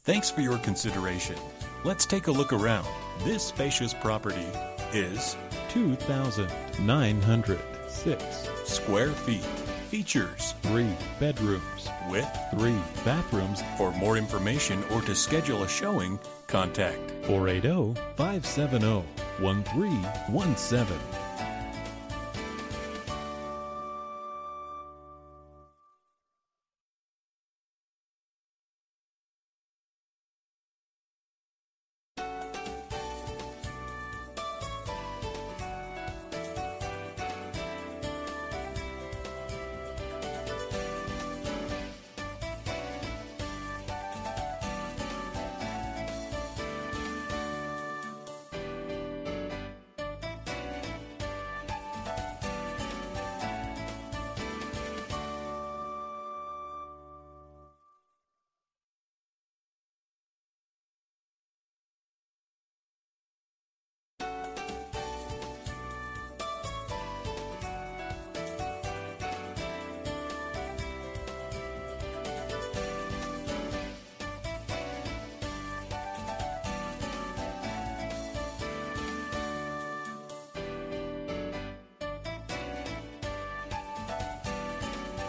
Thanks for your consideration. Let's take a look around. This spacious property is 2,906 square feet. Features 3 bedrooms with 3 bathrooms. For more information or to schedule a showing, contact 480-570-1317.